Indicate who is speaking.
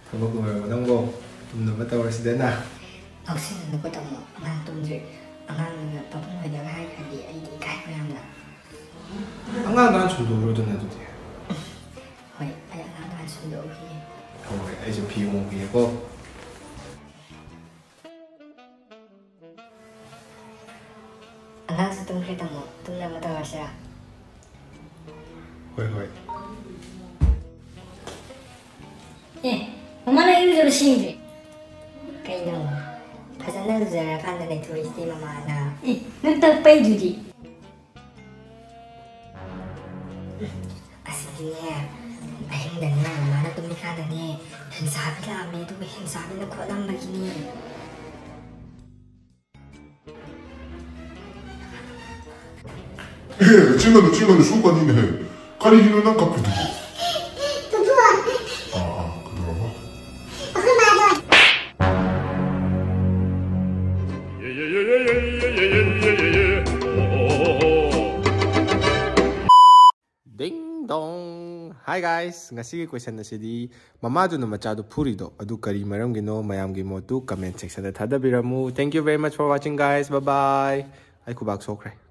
Speaker 1: Thằng bố người mà nông bồ tụm nó bắt đầu là sẽ na
Speaker 2: học sinh nó có tầm mang tụm gì mang tập người nhà hai cái gì ấy thì cái của em là
Speaker 1: 안 가는 중독으로 좀 해도 돼.
Speaker 2: hỏi ai ăn ăn xuống độ kia
Speaker 1: 이제 비용이고
Speaker 2: ăn ăn tụm cái tụm nó bắt đầu là
Speaker 1: 헐.
Speaker 2: 예, 엄마는 이유를 신지. 그냥 파산나도 잘 판단해 두이지 마마나. 예, 눈딱 빼주지. 아시기에 아힘들나 엄마는 또 미카더니 행사비라 메도 행사비는 거단 말이니.
Speaker 3: 예, 찡나는 수관이네. 가리기는 안 갚아주고.
Speaker 1: Ding dong. Hi guys, ngasi question na sidi mama do na machado purido adu kari maram gino mayam gi motu comment section da thada biramu. Thank you very much for watching guys. Bye bye. Ai kubak sokre.